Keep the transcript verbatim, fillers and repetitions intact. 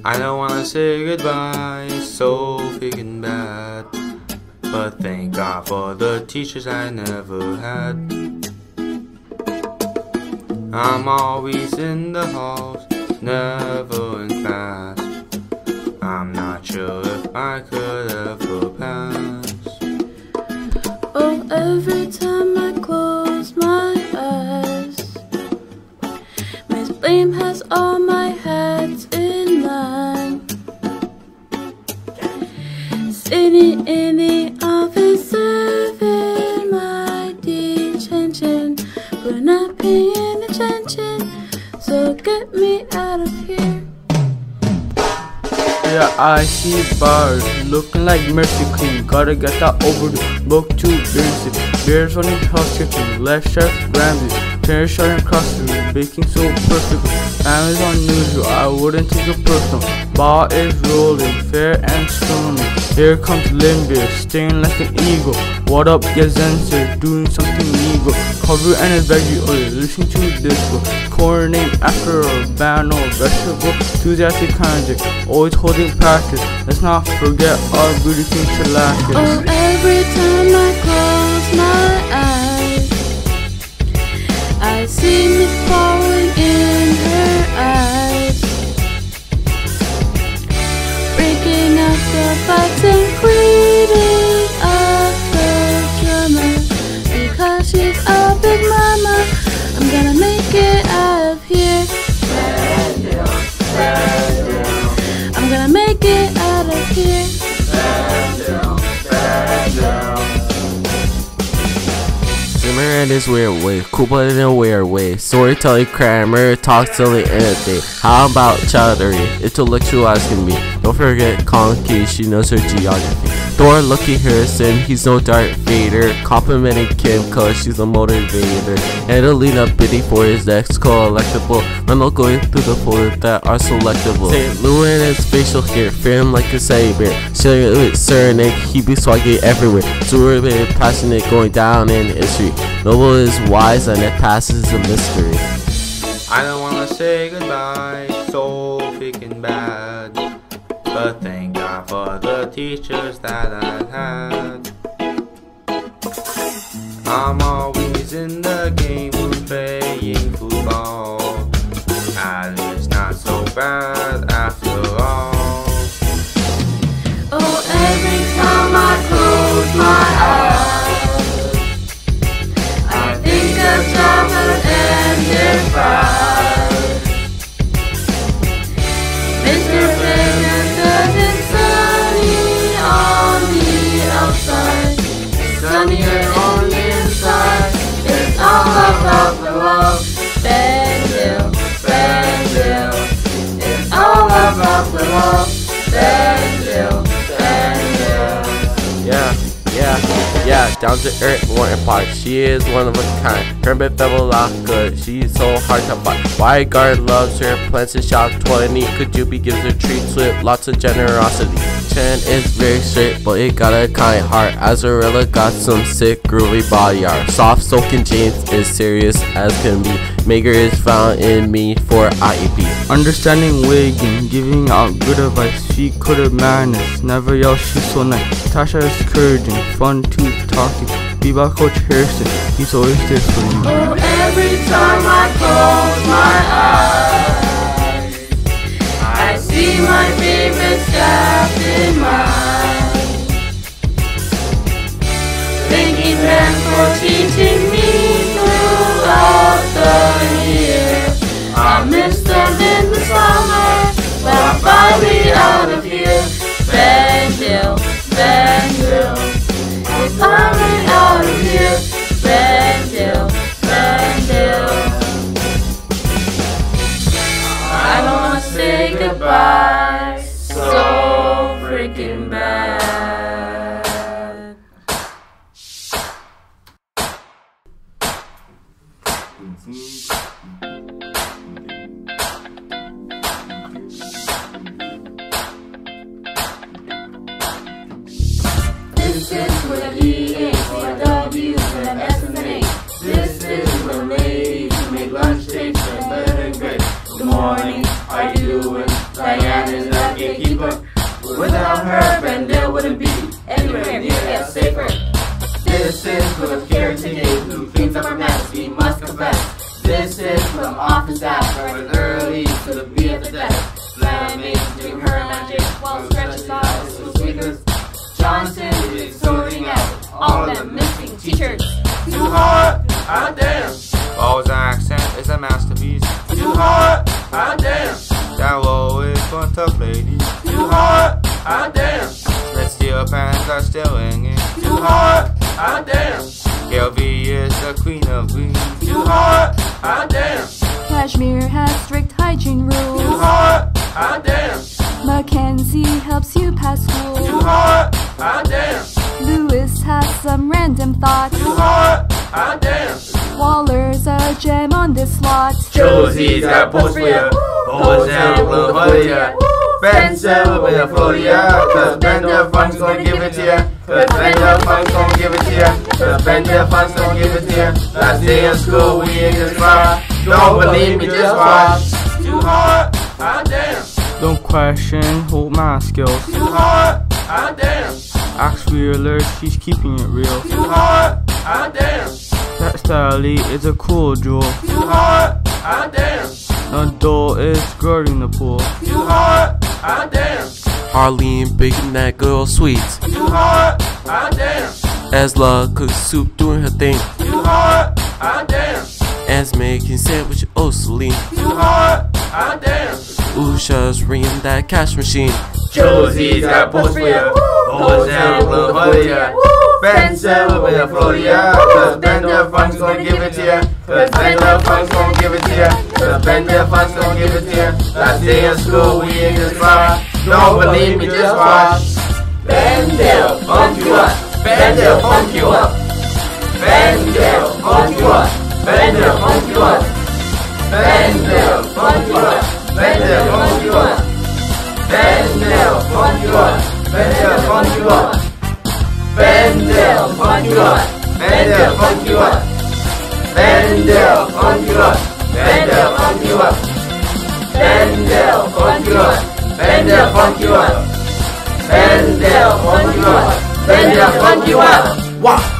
I don't wanna say goodbye, it's so freaking bad. But thank God for the teachers I never had. I'm always in the halls, never in class. I'm not sure if I could ever pass. Oh, every time I close my eyes, Miss Blame has all my hats in line. Sitting in the office serving my detention, but not paying attention, so get me out of here. Yeah, I see bars looking like Mercy Queen. Gotta get that overdue. Book too basic. Bears running house kitchen. Left chef Ramsay. Trainer shot across the room. Baking so perfect. Family's unusual. I wouldn't take it personal. Ball is rolling, fair and stony. Here comes Limbeer, staying like an eagle. What up, Gazenser, doing something legal. Cover and a veggie oil, listening to disco. Corn named after a band or vegetable. Enthusiastic kind of always holding practice. Let's not forget our beauty king shellackers. Oh, every time I close my eyes, I see Miss falling in her eyes. Breaking up the fights and quitting up her drama. Because she's a big mama, I'm gonna make it out of here. I'm gonna make it out of here. Simmer in his weird way, Koopa in a weird way. Storytelling crammer, talk silly in a day. How about chowdery, intellectualizing me. Don't forget Conky, she knows her geography. Thor looking Harrison, he's no Darth Vader. Complimenting Kim cause she's a motivator. Adelina bidding for his next collectible. Randall going through the folders that are selectable. Saint Louis and his facial hair, film like a saber. Sharing with Cernic, he be swagging everywhere. Suburban, passionate, going down in history. Noble is wise and it passes a mystery. I don't wanna say goodbye, so freaking bad. But thank God for the teachers that I had. I'm always in the game room playing football. And it's not so bad after all. Oh, every time I close my eyes, I think of childhood and their pride. Mister Fagan doesn't sunny on the outside, sunnier on the inside. It's all about the love. Bendale, Bendale. It's all about the love. Bendale, Bendale. Yeah, yeah, yeah, down to earth, Warren Park. She is one of a kind. Her bit fell lot good. She's so hard to find. Wide guard loves her. Plants in shop twenty. Kajubi gives her treats with lots of generosity. Chen is very straight, but it got a kind heart. Azarilla got some sick groovy body art. Soft soaking James is serious as can be. Maker is found in me for I E P. Understanding wigging, giving out good advice. She could have managed, never yell, she's so nice. Tasha is encouraging, fun to talking. Be about Coach Harrison, he's always there for you. Oh, every time I close my eyes, I see my favorite staff in mind. Thanking them for teaching me throughout the year. I miss them in the summer, but I'm finally out of here. Bendale, Bendale. It's finally out of here. Bendale, Bendale. I don't wanna say goodbye, so freaking bad. This is where the E A for W's and an S and an A. This is where ladies who make lunch takes and better and great. Good morning, how you doing? Diana's Too hot, hot damn. Paul's accent is a masterpiece. Too hot, hot damn. That low is for tough ladies. Too hot, hot damn. Red steel pants are still hanging. Too hot, hot damn. Gail V is the queen of queens. Too hot, hot damn. Kashmir has strict hygiene rules. Too hot, hot damn. Mackenzie helps you pass school. Too hot, hot damn. Lewis has some random thoughts. Too hot, hot damn. Waller's a gem on this lot. Josie's got post for ya. Always have a little for ya. Bendale with a for ya. Cause Bendale Fun's gonna give it to ya. Cause Bendale Fun's gonna give it to ya. Cause Bendale Fun's gonna give it to ya. Last day of school, we in this bar. Don't believe me, just watch. Too hot, hot damn. Don't question, hold my skills. Too hot, hot damn. Ask Wheeler, she's keeping it real. Too hot, hot damn. That Sally is a cool jewel. Too hot, hot damn. A doll is skirting the pool. Too hot, hot damn. Harleen baking that girl sweets. Too hot, hot damn. Esla cooks soup doing her thing. Too hot, hot damn. Anne's making sandwich oh Celine. Too hot, hot damn. Usha's ringing that cash machine. Josie's got post for ya. Always have a little for ya. Bendale with a for ya. Cause Bendale Fun's gonna give it to ya. Cause Bendale Fun's gonna give it to ya. Cause Bendale Fun's gonna give it to ya. Last day of school, we in this bar. Don't believe me, just watch. Bendale funk you up. Bendale funk you up. Bendale funk you up. Bendale funk you up. Bendale funk you up. Bendale funk you up. Bendale funk you up. Bendale funk you up. Bendale funk you up. Bendale funk you up. Bendale funk you up. Bendale funk you up. Bendale funk you up. Bendale funk you up. Bendale funk you up. Bendale funk you up. Wow.